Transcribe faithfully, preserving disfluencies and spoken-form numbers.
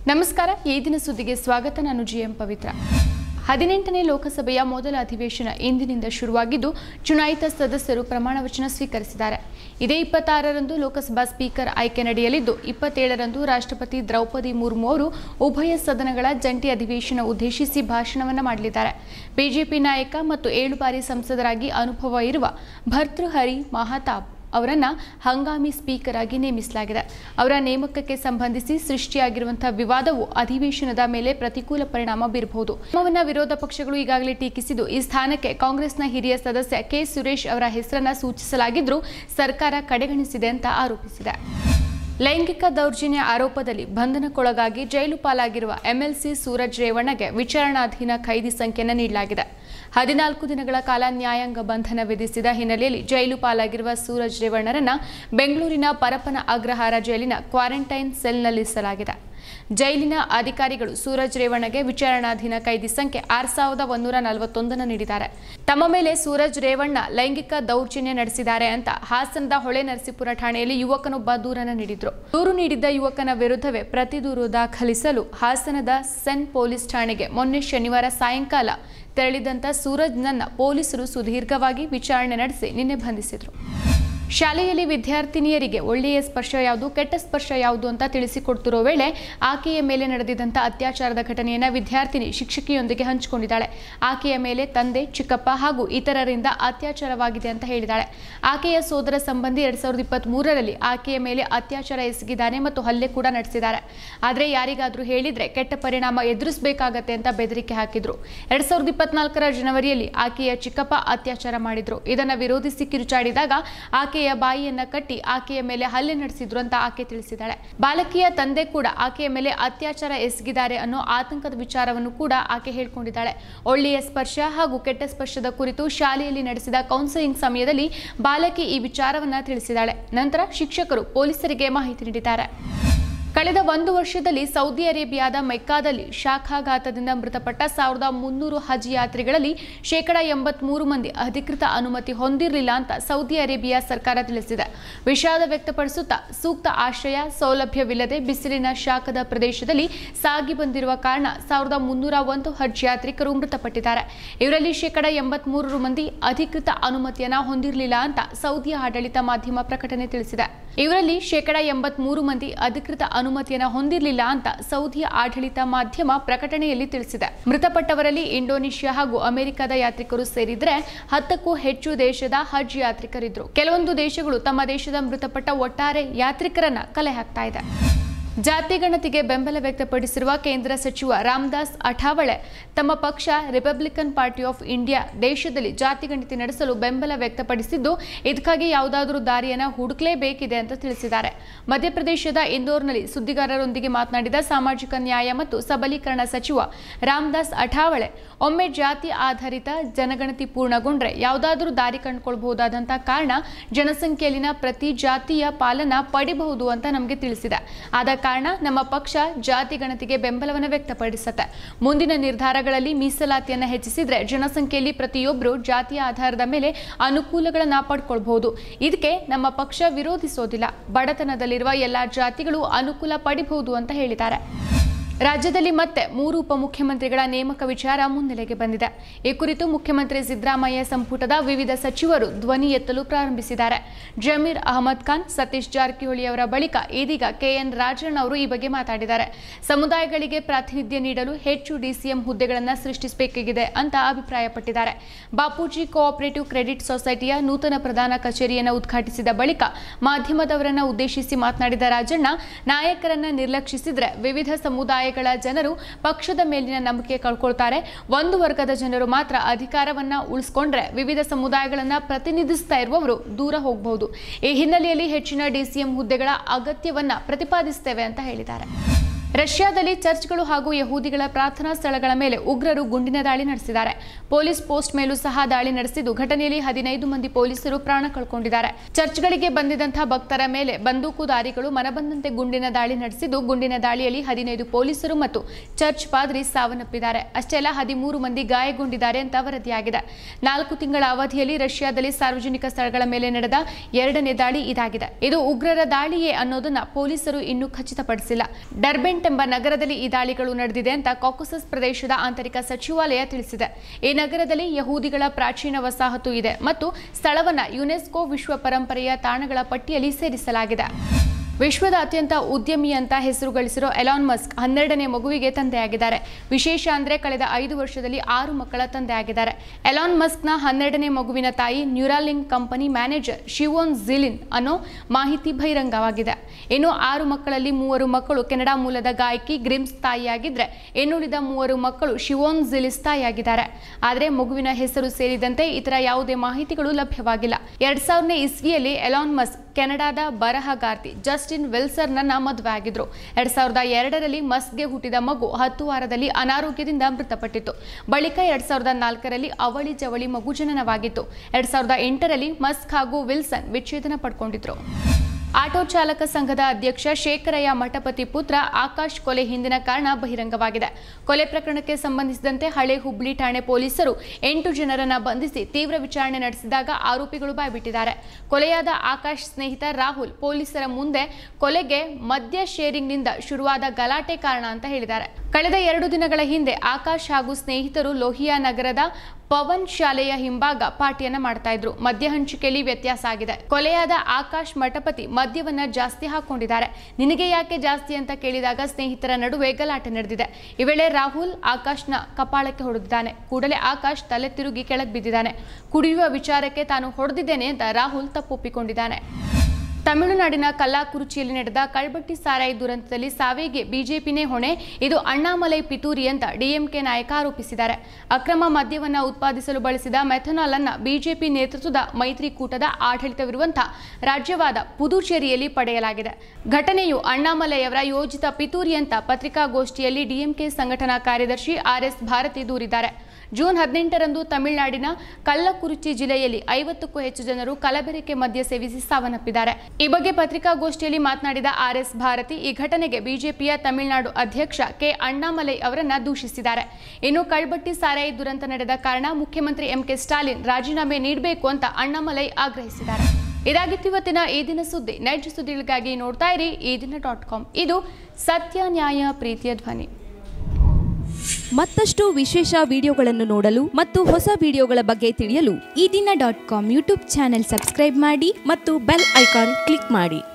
ನಮಸ್ಕಾರ ಈ ದಿನ ಸುದ್ದಿಗೆ ಸ್ವಾಗತ ನಾನು ಜಿಎಂ ಪವಿತ್ರ ಹದಿನೆಂಟನೇ ಲೋಕಸಭೆಯ ಮೊದಲ ಅಧಿವೇಶನ ಇಂದಿನಿಂದ ಶುರುವಾಗಿದ್ದು ಚುನಾಯಿತ ಸದಸ್ಯರು ಪ್ರಮಾಣ ವಚನ ಸ್ವೀಕರಿಸಿದ್ದಾರೆ ಇದೇ ಇಪ್ಪತ್ತಾರರಂದು ಲೋಕಸಭಾ ಸ್ಪೀಕರ್ ಆಯ್ಕೆ ನಡೆಯಲಿದ್ದು ಇಪ್ಪತ್ತೇಳರಂದು ರಾಷ್ಟ್ರಪತಿ ದ್ರೌಪದಿ ಮುರ್ಮು ಅವರು ಉಭಯ ಸದನಗಳ ಜಂಟಿ ಅಧಿವೇಶನ ಉದ್ದೇಶಿಸಿ ಭಾಷಣವನ್ನು ಮಾಡಲಿದ್ದಾರೆ ಬಿಜೆಪಿ ನಾಯಕ ಮತ್ತು ಏಳು ಬಾರಿ ಸಂಸದರಾಗಿ ಅನುಭವ ಇರುವ ಭರ್ತೃಹರಿ ಮಹತಾಬ್ ಅವರನ್ನು ಹಂಗಾಮಿ ಸ್ಪೀಕರ್ ಆಗಿ ನೇಮಿಸಲಾಗಿದೆ ಅವರ ನೇಮಕಕ್ಕೆ ಸಂಬಂಧಿಸಿ ಸೃಷ್ಟಿಯಾಗಿರುವಂತಹ ವಿವಾದವು ಅಧಿವೇಶನದ ಮೇಲೆ ಪ್ರತಿಕೂಲ ಪರಿಣಾಮ ಬೀರಬಹುದು ಕ್ರಮವನ್ನು ವಿರೋಧ ಪಕ್ಷಗಳು ಈಗಾಗಲೇ ಟೀಕಿಸಿದ್ದು ಈ ಸ್ಥಾನಕ್ಕೆ ಕಾಂಗ್ರೆಸ್ನ ಹಿರಿಯ ಸದಸ್ಯ ಕೆ ಸುರೇಶ್ ಅವರ ಹೆಸರನ್ನು ಸೂಚಿಸಲಾಗಿದ್ದರೂ ಸರ್ಕಾರ ಕಡೆಗಣಿಸಿದೆ ಅಂತ ಆರೋಪಿಸಿದೆ ಲೈಂಗಿಕ ದೌರ್ಜನ್ಯ ಆರೋಪದಲ್ಲಿ ಬಂಧನಕ್ಕೊಳಗಾಗಿ ಜೈಲು ಪಾಲಾಗಿರುವ ಎಂಎಲ್ಸಿ ಸೂರಜ್ ರೇವಣ್ಣಗೆ ವಿಚಾರಣಾಧೀನ ಖೈದಿ ಸಂಖ್ಯೆಯನ್ನು ನೀಡಲಾಗಿದೆ ಹದಿನಾಲ್ಕು ದಿನಗಳ ಕಾಲ ನ್ಯಾಯಾಂಗ ಬಂಧನ ವಿಧಿಸಿದ ಹಿನ್ನೆಲೆಯಲ್ಲಿ ಜೈಲು ಪಾಲಾಗಿರುವ ಸೂರಜ್ ರೇವಣ್ಣರನ್ನ ಬೆಂಗಳೂರಿನ ಪರಪ್ಪನ ಅಗ್ರಹಾರ ಜೈಲಿನ ಕ್ವಾರಂಟೈನ್ ಸೆಲ್ನಲ್ಲಿರಿಸಲಾಗಿದೆ ಜೈಲಿನ ಅಧಿಕಾರಿಗಳು ಸೂರಜ್ ರೇವಣ್ಣಗೆ ವಿಚಾರಣಾಧೀನ ಖೈದಿ ಸಂಖ್ಯೆ ಆರು ಸಾವಿರದ ಒಂದೂರ ನಲವತ್ತೊಂದನ್ನು ನೀಡಿದ್ದಾರೆ ತಮ್ಮ ಮೇಲೆ ಸೂರಜ್ ರೇವಣ್ಣ ಲೈಂಗಿಕ ದೌರ್ಜನ್ಯ ನಡೆಸಿದ್ದಾರೆ ಅಂತ ಹಾಸನದ ಹೊಳೆ ನರಸೀಪುರ ಠಾಣೆಯಲ್ಲಿ ಯುವಕನೊಬ್ಬ ದೂರನ್ನು ನೀಡಿದ್ರು ದೂರು ನೀಡಿದ್ದ ಯುವಕನ ವಿರುದ್ಧವೇ ಪ್ರತಿ ದೂರು ದಾಖಲಿಸಲು ಹಾಸನದ ಸೆನ್ ಪೊಲೀಸ್ ಠಾಣೆಗೆ ಮೊನ್ನೆ ಶನಿವಾರ ಸಾಯಂಕಾಲ ತೆರಳಿದಂತ ಸೂರಜ್ನನ್ನ ಪೊಲೀಸರು ಸುದೀರ್ಘವಾಗಿ ವಿಚಾರಣೆ ನಡೆಸಿ ನಿನ್ನೆ ಬಂಧಿಸಿದ್ರು ಶಾಲೆಯಲ್ಲಿ ವಿದ್ಯಾರ್ಥಿನಿಯರಿಗೆ ಒಳ್ಳೆಯ ಸ್ಪರ್ಶ ಯಾವುದು ಕೆಟ್ಟ ಸ್ಪರ್ಶ ಯಾವುದು ಅಂತ ತಿಳಿಸಿಕೊಡ್ತಿರೋ ವೇಳೆ ಆಕೆಯ ಮೇಲೆ ನಡೆದಿದ್ದಂಥ ಅತ್ಯಾಚಾರದ ಘಟನೆಯನ್ನು ವಿದ್ಯಾರ್ಥಿನಿ ಶಿಕ್ಷಕಿಯೊಂದಿಗೆ ಹಂಚಿಕೊಂಡಿದ್ದಾಳೆ ಆಕೆಯ ಮೇಲೆ ತಂದೆ ಚಿಕ್ಕಪ್ಪ ಹಾಗೂ ಇತರರಿಂದ ಅತ್ಯಾಚಾರವಾಗಿದೆ ಅಂತ ಹೇಳಿದಾಳೆ ಆಕೆಯ ಸೋದರ ಸಂಬಂಧಿ ಎರಡ್ ಸಾವಿರದ ಇಪ್ಪತ್ತ್ ಮೂರರಲ್ಲಿ ಆಕೆಯ ಮೇಲೆ ಅತ್ಯಾಚಾರ ಎಸಗಿದ್ದಾನೆ ಮತ್ತು ಹಲ್ಲೆ ಕೂಡ ನಡೆಸಿದ್ದಾರೆ ಆದರೆ ಯಾರಿಗಾದ್ರೂ ಹೇಳಿದ್ರೆ ಕೆಟ್ಟ ಪರಿಣಾಮ ಎದುರಿಸಬೇಕಾಗತ್ತೆ ಅಂತ ಬೆದರಿಕೆ ಹಾಕಿದ್ರು ಎರಡ್ ಸಾವಿರದ ಇಪ್ಪತ್ನಾಲ್ಕರ ಜನವರಿಯಲ್ಲಿ ಆಕೆಯ ಚಿಕ್ಕಪ್ಪ ಅತ್ಯಾಚಾರ ಮಾಡಿದ್ರು ಇದನ್ನು ವಿರೋಧಿಸಿ ಕಿರುಚಾಡಿದಾಗ ಆಕೆಯ ಬಾಯಿಯನ್ನ ಕಟ್ಟಿ ಆಕೆಯ ಮೇಲೆ ಹಲ್ಲೆ ನಡೆಸಿದ್ರು ಅಂತ ಆಕೆ ತಿಳಿಸಿದ್ದಾಳೆ ಬಾಲಕಿಯ ತಂದೆ ಕೂಡ ಆಕೆಯ ಮೇಲೆ ಅತ್ಯಾಚಾರ ಎಸಗಿದ್ದಾರೆ ಅನ್ನೋ ಆತಂಕದ ವಿಚಾರವನ್ನು ಕೂಡ ಆಕೆ ಹೇಳ್ಕೊಂಡಿದ್ದಾಳೆ ಒಳ್ಳೆಯ ಸ್ಪರ್ಶ ಹಾಗೂ ಕೆಟ್ಟ ಸ್ಪರ್ಶದ ಕುರಿತು ಶಾಲೆಯಲ್ಲಿ ನಡೆಸಿದ ಕೌನ್ಸೆಲಿಂಗ್ ಸಮಯದಲ್ಲಿ ಬಾಲಕಿ ಈ ವಿಚಾರವನ್ನ ತಿಳಿಸಿದ್ದಾಳೆ ನಂತರ ಶಿಕ್ಷಕರು ಪೊಲೀಸರಿಗೆ ಮಾಹಿತಿ ನೀಡಿದ್ದಾರೆ ಕಳೆದ ಒಂದು ವರ್ಷದಲ್ಲಿ ಸೌದಿ ಅರೇಬಿಯಾದ ಮೆಕ್ಕಾದಲ್ಲಿ ಶಾಖಾಘಾತದಿಂದ ಮೃತಪಟ್ಟ ಸಾವಿರದ ಮುನ್ನೂರು ಹಜ್ ಯಾತ್ರಿಗಳಲ್ಲಿ ಶೇಕಡಾ ಎಂಬತ್ಮೂರು ಮಂದಿ ಅಧಿಕೃತ ಅನುಮತಿ ಹೊಂದಿರಲಿಲ್ಲ ಅಂತ ಸೌದಿ ಅರೇಬಿಯಾ ಸರ್ಕಾರ ತಿಳಿಸಿದೆ ವಿಷಾದ ವ್ಯಕ್ತಪಡಿಸುತ್ತಾ ಸೂಕ್ತ ಆಶ್ರಯ ಸೌಲಭ್ಯವಿಲ್ಲದೆ ಬಿಸಿಲಿನ ಶಾಖದ ಪ್ರದೇಶದಲ್ಲಿ ಸಾಗಿ ಬಂದಿರುವ ಕಾರಣ ಸಾವಿರದ ಮುನ್ನೂರ ಒಂದು ಹಜ್ ಯಾತ್ರಿಕರು ಮೃತಪಟ್ಟಿದ್ದಾರೆ ಇವರಲ್ಲಿ ಶೇಕಡಾ ಎಂಬತ್ಮೂರು ಮಂದಿ ಅಧಿಕೃತ ಅನುಮತಿಯನ್ನ ಹೊಂದಿರಲಿಲ್ಲ ಅಂತ ಸೌದಿಯ ಆಡಳಿತ ಮಾಧ್ಯಮ ಪ್ರಕಟಣೆ ತಿಳಿಸಿದೆ ಇವರಲ್ಲಿ ಶೇಕಡಾ ಎಂಬತ್ಮೂರು ಮಂದಿ ಅಧಿಕೃತ ಅನುಮತಿಯನ್ನು ಹೊಂದಿರಲಿಲ್ಲ ಅಂತ ಸೌದಿಯ ಆಡಳಿತ ಮಾಧ್ಯಮ ಪ್ರಕಟಣೆಯಲ್ಲಿ ತಿಳಿಸಿದೆ ಮೃತಪಟ್ಟವರಲ್ಲಿ ಇಂಡೋನೇಷ್ಯಾ ಹಾಗೂ ಅಮೆರಿಕದ ಯಾತ್ರಿಕರು ಸೇರಿದ್ರೆ ಹತ್ತಕ್ಕೂ ಹೆಚ್ಚು ದೇಶದ ಹಜ್ ಯಾತ್ರಿಕರಿದ್ರು ಕೆಲವೊಂದು ದೇಶಗಳು ತಮ್ಮ ದೇಶದ ಮೃತಪಟ್ಟ ಒಟ್ಟಾರೆ ಯಾತ್ರಿಕರನ್ನ ಕಲೆ ಹಾಕ್ತಾ ಇದೆ ಜಾತಿ ಗಣತಿಗೆ ಬೆಂಬಲ ವ್ಯಕ್ತಪಡಿಸಿರುವ ಕೇಂದ್ರ ಸಚಿವ ರಾಮದಾಸ್ ಅಠಾವಳೆ ತಮ್ಮ ಪಕ್ಷ ರಿಪಬ್ಲಿಕನ್ ಪಾರ್ಟಿ ಆಫ್ ಇಂಡಿಯಾ ದೇಶದಲ್ಲಿ ಜಾತಿ ಗಣತಿ ನಡೆಸಲು ಬೆಂಬಲ ವ್ಯಕ್ತಪಡಿಸಿದ್ದು ಇದಕ್ಕಾಗಿ ಯಾವುದಾದರೂ ದಾರಿಯನ್ನು ಹುಡುಕಲೇಬೇಕಿದೆ ಅಂತ ತಿಳಿಸಿದ್ದಾರೆ ಮಧ್ಯಪ್ರದೇಶದ ಇಂದೋರ್ನಲ್ಲಿ ಸುದ್ದಿಗಾರರೊಂದಿಗೆ ಮಾತನಾಡಿದ ಸಾಮಾಜಿಕ ನ್ಯಾಯ ಮತ್ತು ಸಬಲೀಕರಣ ಸಚಿವ ರಾಮದಾಸ್ ಅಠಾವಳೆ ಒಮ್ಮೆ ಜಾತಿ ಆಧಾರಿತ ಜನಗಣತಿ ಪೂರ್ಣಗೊಂಡ್ರೆ ಯಾವುದಾದರೂ ದಾರಿ ಕಂಡುಕೊಳ್ಬಹುದಾದಂಥ ಕಾರಣ ಜನಸಂಖ್ಯೆಯಲ್ಲಿನ ಪ್ರತಿ ಜಾತಿಯ ಪಾಲನ ಪಡಿಬಹುದು ಅಂತ ನಮಗೆ ತಿಳಿಸಿದೆ ಆದ ಕಾರಣ ನಮ್ಮ ಪಕ್ಷ ಜಾತಿ ಗಣತಿಗೆ ಬೆಂಬಲವನ್ನು ವ್ಯಕ್ತಪಡಿಸುತ್ತೆ ಮುಂದಿನ ನಿರ್ಧಾರಗಳಲ್ಲಿ ಮೀಸಲಾತಿಯನ್ನು ಹೆಚ್ಚಿಸಿದ್ರೆ ಜನಸಂಖ್ಯೆಯಲ್ಲಿ ಪ್ರತಿಯೊಬ್ಬರು ಜಾತಿಯ ಆಧಾರದ ಮೇಲೆ ಅನುಕೂಲಗಳನ್ನು ಪಡ್ಕೊಳ್ಬಹುದು ಇದಕ್ಕೆ ನಮ್ಮ ಪಕ್ಷ ವಿರೋಧಿಸೋದಿಲ್ಲ ಬಡತನದಲ್ಲಿರುವ ಎಲ್ಲಾ ಜಾತಿಗಳು ಅನುಕೂಲ ಪಡಿಬಹುದು ಅಂತ ಹೇಳಿದ್ದಾರೆ ರಾಜ್ಯದಲ್ಲಿ ಮತ್ತೆ ಮೂರು ಉಪಮುಖ್ಯಮಂತ್ರಿಗಳ ನೇಮಕ ವಿಚಾರ ಮುನ್ನೆಲೆಗೆ ಬಂದಿದೆ ಈ ಕುರಿತು ಮುಖ್ಯಮಂತ್ರಿ ಸಿದ್ದರಾಮಯ್ಯ ಸಂಪುಟದ ವಿವಿಧ ಸಚಿವರು ಧ್ವನಿ ಎತ್ತಲು ಪ್ರಾರಂಭಿಸಿದ್ದಾರೆ ಜಮೀರ್ ಅಹಮದ್ ಖಾನ್ ಸತೀಶ್ ಜಾರಕಿಹೊಳಿ ಅವರ ಬಳಿಕ ಇದೀಗ ಕೆಎನ್ ರಾಜಣ್ಣ ಅವರು ಈ ಬಗ್ಗೆ ಮಾತಾಡಿದ್ದಾರೆ ಸಮುದಾಯಗಳಿಗೆ ಪ್ರಾತಿನಿಧ್ಯ ನೀಡಲು ಹೆಚ್ಚು ಡಿಸಿಎಂ ಹುದ್ದೆಗಳನ್ನು ಸೃಷ್ಟಿಸಬೇಕಾಗಿದೆ ಅಂತ ಅಭಿಪ್ರಾಯಪಟ್ಟಿದ್ದಾರೆ ಬಾಪೂಜಿ ಕೋಆಪರೇಟಿವ್ ಕ್ರೆಡಿಟ್ ಸೊಸೈಟಿಯ ನೂತನ ಪ್ರಧಾನ ಕಚೇರಿಯನ್ನು ಉದ್ಘಾಟಿಸಿದ ಬಳಿಕ ಮಾಧ್ಯಮದವರನ್ನು ಉದ್ದೇಶಿಸಿ ಮಾತನಾಡಿದ ರಾಜಣ್ಣ ನಾಯಕರನ್ನ ನಿರ್ಲಕ್ಷಿಸಿದ್ರೆ ವಿವಿಧ ಸಮುದಾಯ ಜನರು ಪಕ್ಷದ ಮೇಲಿನ ನಂಬಿಕೆ ಕಳ್ಕೊಳ್ತಾರೆ ಒಂದು ವರ್ಗದ ಜನರು ಮಾತ್ರ ಅಧಿಕಾರವನ್ನ ಉಳಿಸಿಕೊಂಡ್ರೆ ವಿವಿಧ ಸಮುದಾಯಗಳನ್ನ ಪ್ರತಿನಿಧಿಸ್ತಾ ಇರುವವರು ದೂರ ಹೋಗಬಹುದು ಈ ಹಿನ್ನೆಲೆಯಲ್ಲಿ ಹೆಚ್ಚಿನ ಡಿಸಿಎಂ ಹುದ್ದೆಗಳ ಅಗತ್ಯವನ್ನ ಪ್ರತಿಪಾದಿಸುತ್ತೇವೆ ಅಂತ ಹೇಳಿದ್ದಾರೆ ರಷ್ಯಾದಲ್ಲಿ ಚರ್ಚ್ಗಳು ಹಾಗೂ ಯಹೂದಿಗಳ ಪ್ರಾರ್ಥನಾ ಸ್ಥಳಗಳ ಮೇಲೆ ಉಗ್ರರು ಗುಂಡಿನ ದಾಳಿ ನಡೆಸಿದ್ದಾರೆ ಪೊಲೀಸ್ ಪೋಸ್ಟ್ ಮೇಲೂ ಸಹ ದಾಳಿ ನಡೆಸಿದ್ದು ಘಟನೆಯಲ್ಲಿ ಹದಿನೈದು ಮಂದಿ ಪೊಲೀಸರು ಪ್ರಾಣ ಕಳ್ಕೊಂಡಿದ್ದಾರೆ ಚರ್ಚ್ಗಳಿಗೆ ಬಂದಿದ್ದಂತಹ ಭಕ್ತರ ಮೇಲೆ ಬಂದೂಕುದಾರಿಗಳು ಮನಬಂದಂತೆ ಗುಂಡಿನ ದಾಳಿ ನಡೆಸಿದ್ದು ಗುಂಡಿನ ದಾಳಿಯಲ್ಲಿ ಹದಿನೈದು ಪೊಲೀಸರು ಮತ್ತು ಚರ್ಚ್ ಪಾದ್ರಿ ಸಾವನ್ನಪ್ಪಿದ್ದಾರೆ ಅಷ್ಟೇ ಅಲ್ಲ ಹದಿಮೂರು ಮಂದಿ ಗಾಯಗೊಂಡಿದ್ದಾರೆ ಅಂತ ವರದಿಯಾಗಿದೆ ನಾಲ್ಕು ತಿಂಗಳ ಅವಧಿಯಲ್ಲಿ ರಷ್ಯಾದಲ್ಲಿ ಸಾರ್ವಜನಿಕ ಸ್ಥಳಗಳ ಮೇಲೆ ನಡೆದ ಎರಡನೇ ದಾಳಿ ಇದಾಗಿದೆ ಇದು ಉಗ್ರರ ದಾಳಿಯೇ ಅನ್ನೋದನ್ನ ಪೊಲೀಸರು ಇನ್ನೂ ಖಚಿತಪಡಿಸಿಲ್ಲ ಡರ್ಬೆಂಟ್ ಬೆಯ್ರುಟ್ ಎಂಬ ನಗರದಲ್ಲಿ ಈ ದಾಳಿಗಳು ನಡೆದಿದೆ ಅಂತ ಕಾಕಸಸ್ ಪ್ರದೇಶದ ಆಂತರಿಕ ಸಚಿವಾಲಯ ತಿಳಿಸಿದೆ. ಈ ನಗರದಲ್ಲಿ ಯಹೂದಿಗಳ ಪ್ರಾಚೀನ ವಸಾಹತು ಇದೆ ಮತ್ತು ಸ್ಥಳವನ್ನು ಯುನೆಸ್ಕೋ ವಿಶ್ವ ಪರಂಪರೆಯ ತಾಣಗಳ ಪಟ್ಟಿಯಲ್ಲಿ ಸೇರಿಸಲಾಗಿದೆ. ವಿಶ್ವದ ಅತ್ಯಂತ ಉದ್ಯಮಿ ಅಂತ ಹೆಸರು ಗಳಿಸಿರೋ ಎಲಾನ್ ಮಸ್ಕ್ ಹನ್ನೆರಡನೇ ಮಗುವಿಗೆ ತಂದೆಯಾಗಿದ್ದಾರೆ. ವಿಶೇಷ ಅಂದರೆ ಕಳೆದ ಐದು ವರ್ಷದಲ್ಲಿ ಆರು ಮಕ್ಕಳ ತಂದೆಯಾಗಿದ್ದಾರೆ. ಎಲಾನ್ ಮಸ್ಕ್ನ ಹನ್ನೆರಡನೇ ಮಗುವಿನ ತಾಯಿ Neuralink company manager Shivon Zilis ಅನ್ನೋ ಮಾಹಿತಿ ಬಹಿರಂಗವಾಗಿದೆ. ಇನ್ನು ಆರು ಮಕ್ಕಳಲ್ಲಿ ಮೂವರು ಮಕ್ಕಳು ಕೆನಡಾ ಮೂಲದ ಗಾಯಕಿ ಗ್ರಿಮ್ಸ್ ತಾಯಿಯಾಗಿದ್ರೆ ಇನ್ನುಳಿದ ಮೂವರು ಮಕ್ಕಳು ಶಿವೋನ್ ಜಿಲಿಸ್ ತಾಯಿಯಾಗಿದ್ದಾರೆ. ಆದರೆ ಮಗುವಿನ ಹೆಸರು ಸೇರಿದಂತೆ ಇತರ ಯಾವುದೇ ಮಾಹಿತಿಗಳು ಲಭ್ಯವಾಗಿಲ್ಲ. ಎರಡ್ ಸಾವಿರನೇ ಇಸ್ವಿಯಲ್ಲಿ ಎಲಾನ್ ಮಸ್ಕ್ ಕೆನಡಾದ ಬರಹಗಾರ್ತಿ ಜಸ್ಟಿನ್ ವಿಲ್ಸರ್ನನ್ನ ಮದುವೆ ಆಗಿದ್ರು. ಎರಡ್ ಸಾವಿರದ ಎರಡರಲ್ಲಿ ಮಸ್ಕ್ಗೆ ಹುಟ್ಟಿದ ಮಗು ಹತ್ತು ವಾರದಲ್ಲಿ ಅನಾರೋಗ್ಯದಿಂದ ಮೃತಪಟ್ಟಿತ್ತು. ಬಳಿಕ ಎರಡ್ ಸಾವಿರದ ನಾಲ್ಕರಲ್ಲಿ ಅವಳಿ ಜವಳಿ ಮಗು ಜನನವಾಗಿತ್ತು. ಎರಡ್ ಸಾವಿರದ ಎಂಟರಲ್ಲಿ ಮಸ್ಕ್ ಹಾಗೂ ವಿಲ್ಸನ್ ವಿಚ್ಛೇದನ ಪಡ್ಕೊಂಡಿದ್ರು. ಆಟೋ ಚಾಲಕ ಸಂಘದ ಅಧ್ಯಕ್ಷ ಶೇಖರಯ್ಯ ಮಠಪತಿ ಪುತ್ರ ಆಕಾಶ್ ಕೊಲೆ ಹಿಂದಿನ ಕಾರಣ ಬಹಿರಂಗವಾಗಿದೆ. ಕೊಲೆ ಪ್ರಕರಣಕ್ಕೆ ಸಂಬಂಧಿಸಿದಂತೆ ಹಳೆ ಹುಬ್ಳಿ ಠಾಣೆ ಪೊಲೀಸರು ಎಂಟು ಜನರನ್ನ ಬಂಧಿಸಿ ತೀವ್ರ ವಿಚಾರಣೆ ನಡೆಸಿದಾಗ ಆರೋಪಿಗಳು ಬಾಯ್ಬಿಟ್ಟಿದ್ದಾರೆ. ಕೊಲೆಯಾದ ಆಕಾಶ್ ಸ್ನೇಹಿತ ರಾಹುಲ್ ಪೊಲೀಸರ ಮುಂದೆ ಕೊಲೆಗೆ ಮದ್ಯ ಶೇರಿಂಗ್ನಿಂದ ಶುರುವಾದ ಗಲಾಟೆ ಕಾರಣ ಅಂತ ಹೇಳಿದ್ದಾರೆ. ಕಳೆದ ಎರಡು ದಿನಗಳ ಹಿಂದೆ ಆಕಾಶ್ ಹಾಗೂ ಸ್ನೇಹಿತರು ಲೋಹಿಯಾ ನಗರದ ಪವನ್ ಶಾಲೆಯ ಹಿಂಭಾಗ ಪಾರ್ಟಿಯನ್ನ ಮಾಡ್ತಾ ಇದ್ರು. ಮದ್ಯ ಹಂಚಿಕೆಯಲ್ಲಿ ವ್ಯತ್ಯಾಸ ಆಗಿದೆ. ಕೊಲೆಯಾದ ಆಕಾಶ್ ಮಠಪತಿ ಮದ್ಯವನ್ನ ಜಾಸ್ತಿ ಹಾಕೊಂಡಿದ್ದಾರೆ. ನಿನಗೆ ಯಾಕೆ ಜಾಸ್ತಿ ಅಂತ ಕೇಳಿದಾಗ ಸ್ನೇಹಿತರ ನಡುವೆ ಗಲಾಟೆ ನಡೆದಿದೆ. ಈ ವೇಳೆ ರಾಹುಲ್ ಆಕಾಶ್ನ ಕಪಾಳಕ್ಕೆ ಹೊಡೆದಿದ್ದಾನೆ. ಕೂಡಲೇ ಆಕಾಶ್ ತಲೆ ತಿರುಗಿ ಕೆಳಗೆ ಬಿದ್ದಿದ್ದಾನೆ. ಕುಡಿಯುವ ವಿಚಾರಕ್ಕೆ ತಾನು ಹೊಡೆದಿದ್ದೇನೆ ಅಂತ ರಾಹುಲ್ ತಪ್ಪೊಪ್ಪಿಕೊಂಡಿದ್ದಾನೆ. ತಮಿಳುನಾಡಿನ ಕಲ್ಲಾಕುರುಚಿಯಲ್ಲಿ ನಡೆದ ಕಳ್ಬಟ್ಟಿ ಸಾರಾಯಿ ದುರಂತದಲ್ಲಿ ಸಾವಿಗೆ ಬಿಜೆಪಿನೇ ಹೊಣೆ, ಇದು ಅಣ್ಣಾಮಲೈ ಪಿತೂರಿ ಅಂತ ಡಿಎಂಕೆ ನಾಯಕ ಆರೋಪಿಸಿದ್ದಾರೆ. ಅಕ್ರಮ ಮದ್ಯವನ್ನು ಉತ್ಪಾದಿಸಲು ಬಳಸಿದ ಮೆಥನಾಲ್ ಅನ್ನು ಬಿಜೆಪಿ ನೇತೃತ್ವದ ಮೈತ್ರಿಕೂಟದ ಆಡಳಿತವಿರುವಂತಹ ರಾಜ್ಯವಾದ ಪುದುಚೇರಿಯಲ್ಲಿ ಪಡೆಯಲಾಗಿದೆ. ಘಟನೆಯು ಅಣ್ಣಾಮಲೈಯವರ ಯೋಜಿತ ಪಿತೂರಿ ಅಂತ ಪತ್ರಿಕಾಗೋಷ್ಠಿಯಲ್ಲಿ ಡಿಎಂಕೆ ಸಂಘಟನಾ ಕಾರ್ಯದರ್ಶಿ ಆರ್ ಎಸ್ ಭಾರತಿ ದೂರಿದ್ದಾರೆ. ಜೂನ್ ಹದಿನೆಂಟರಂದು ತಮಿಳುನಾಡಿನ ಕಲ್ಲಕುರುಚಿ ಜಿಲ್ಲೆಯಲ್ಲಿ ಐವತ್ತಕ್ಕೂ ಹೆಚ್ಚು ಜನರು ಕಲಬೆರಕೆ ಮದ್ಯ ಸೇವಿಸಿ ಸಾವನ್ನಪ್ಪಿದ್ದಾರೆ. ಈ ಬಗ್ಗೆ ಪತ್ರಿಕಾಗೋಷ್ಠಿಯಲ್ಲಿ ಮಾತನಾಡಿದ ಆರ್ ಎಸ್ ಭಾರತಿ ಈ ಘಟನೆಗೆ ಬಿಜೆಪಿಯ ತಮಿಳುನಾಡು ಅಧ್ಯಕ್ಷ ಕೆ ಅಣ್ಣಾಮಲೈ ಅವರನ್ನ ದೂಷಿಸಿದ್ದಾರೆ. ಇನ್ನು ಕಳ್ಬಟ್ಟಿ ಸಾರಾಯಿ ದುರಂತ ನಡೆದ ಕಾರಣ ಮುಖ್ಯಮಂತ್ರಿ ಎಂ ಕೆ ಸ್ಟಾಲಿನ್ ರಾಜೀನಾಮೆ ನೀಡಬೇಕು ಅಂತ ಅಣ್ಣಾಮಲೈ ಆಗ್ರಹಿಸಿದ್ದಾರೆ. ಇದಾಗಿತ್ತು ಇವತ್ತಿನ ಈ ದಿನ ಸುದ್ದಿ. ನೈಜ ಸುದ್ದಿಗಳಿಗಾಗಿ ನೋಡ್ತಾ ಇರಿ ಈ ದಿನ ಡಾಟ್ ಕಾಮ್. ಇದು ಸತ್ಯ, ನ್ಯಾಯ, ಪ್ರೀತಿಯ ಧ್ವನಿ. ಮತ್ತಷ್ಟು ವಿಶೇಷ ವಿಡಿಯೋಗಳನ್ನು ನೋಡಲು ಮತ್ತು ಹೊಸ ವಿಡಿಯೋಗಳ ಬಗ್ಗೆ ತಿಳಿಯಲು ಈ ದಿನ dot com YouTube channel subscribe ಮಾಡಿ ಮತ್ತು ಬೆಲ್ ಐಕಾನ್ ಕ್ಲಿಕ್ ಮಾಡಿ.